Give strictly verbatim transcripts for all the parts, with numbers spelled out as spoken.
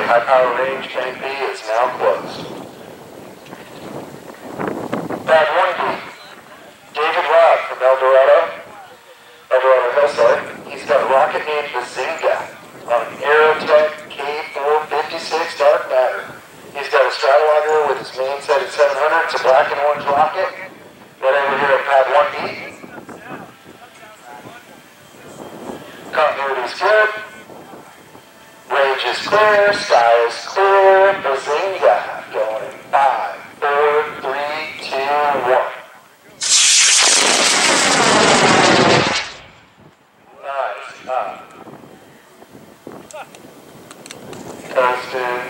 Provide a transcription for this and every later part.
high power range tank B is now closed. Pad one B, David Robb from El Dorado, El Dorado Hill, sorry. He's got a rocket named Bazinga on an Aerotech K four fifty-six dark matter. He's got a stratologger with his main set at seven hundred. It's a black and orange rocket. Right over here at pad one B. Continuity is good. Range is clear. Sky is clear. Bazinga going in five, four, three, two, one. Nice. Up. Coasting.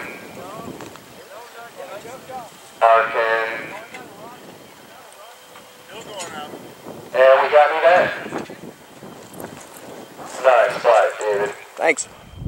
Arkin. And we got me there. Nice flight, David. Thanks.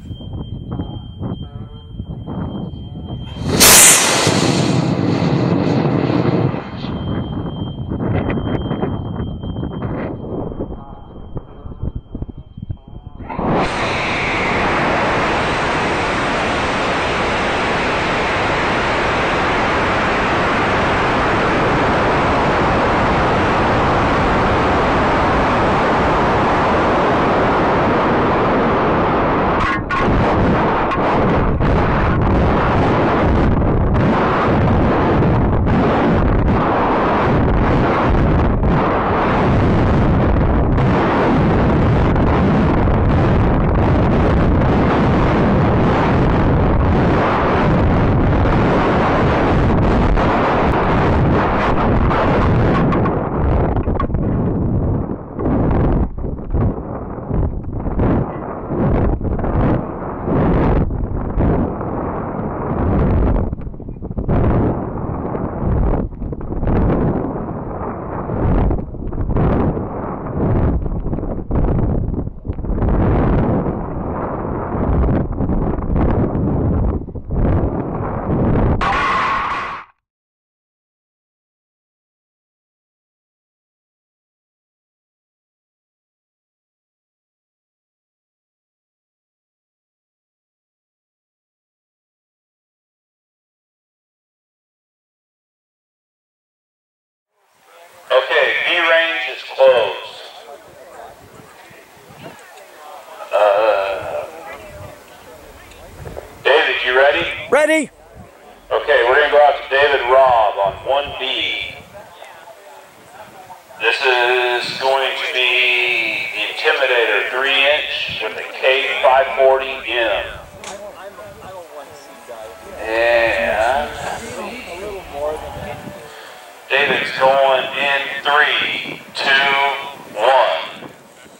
Okay, B range is closed. Uh, David, you ready? Ready? Okay, we're going to go out to David Robb on one B. This is going to be the Intimidator three inch with a K five forty M. And David's going in three, two, one.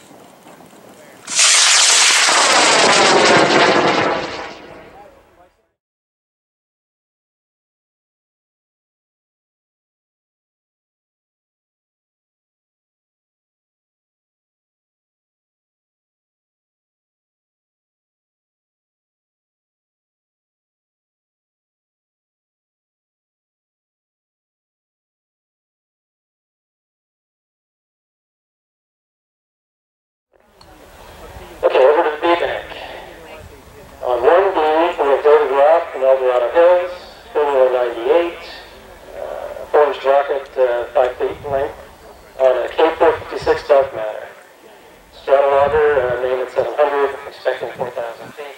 Okay, over to the B-bank. On one B, we have David Robb from El Dorado Hills, Formula ninety-eight, uh, forged rocket, uh, five feet in length, on a K four fifty-six dark matter. Stratologger, uh, main at seven hundred, expecting four thousand feet.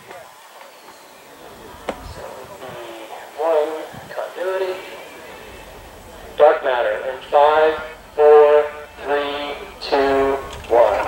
So B one, continuity. Dark matter in five, four, three, two, one.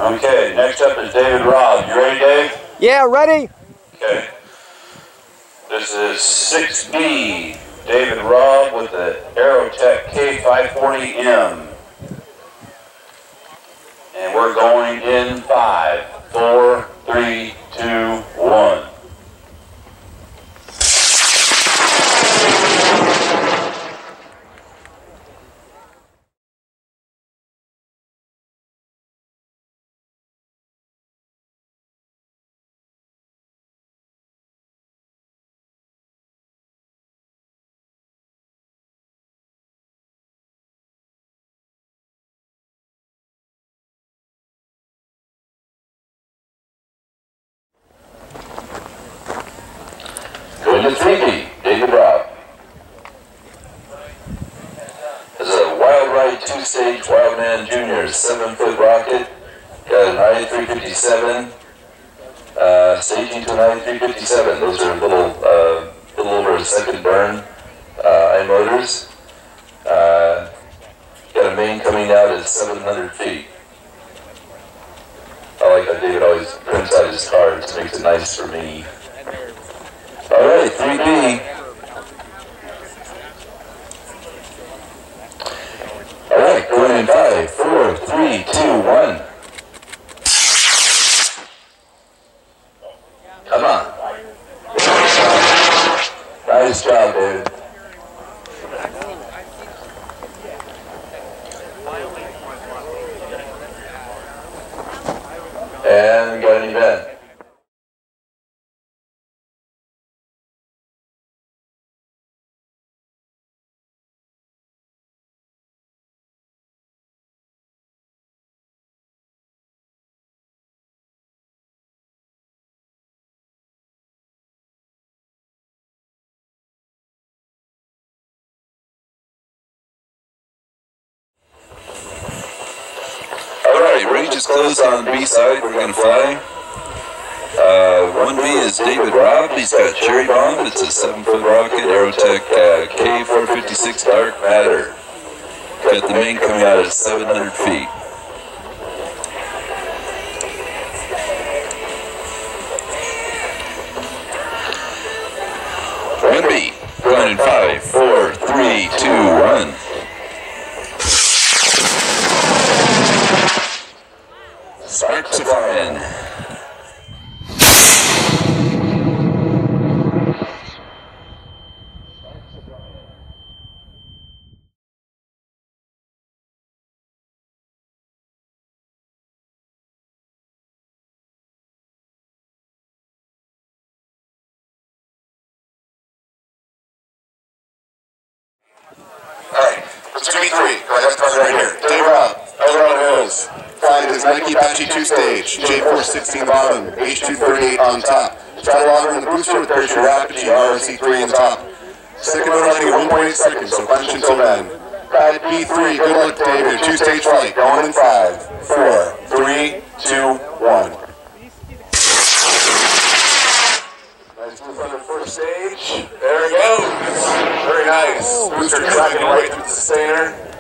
Okay, next up is David Robb. You ready, Dave? Yeah, ready? Okay. This is six B, David Robb with the Aerotech K five forty M. And we're going in five, four, three, two, one. Going to three B, David Robb. This is a Wild Ride two-stage Wildman Junior seven foot rocket. Got an I three fifty-seven, uh, staging to an I three fifty-seven. Those are little, uh, little over a second burn uh, I motors. Uh, got a main coming out at seven hundred feet. I like how David always prints out his cards, makes it nice for me. All right, three B. All right, going in five, four, three, two, one. Come on. Nice job, David. And we got an event. Alright, range is closed on B side, we're going to fly. Uh, one B is David Robb, he's got Cherry Bomb, it's a seven foot rocket, Aerotech uh, K four fifty-six Dark Matter. Got the main coming out at seven hundred feet. one B, going in five, four, three, two, one. Sparks are flying. Alright, let's do B three. Go ahead, start right here. Dave Robb, Eldorado Hills. Flying his Nike Apache two-stage, J four sixteen bottom, H two thirty-eight on top. Stratometer in the booster with parachute Apogee, R C three in the top. Second motor running at one point eight seconds, so punch until then. Ride B three, good luck, David. Two-stage flight, going in five, four, three, two, one. Nice move on the first stage. There it goes. Very nice. Booster tracking right through the sustainer.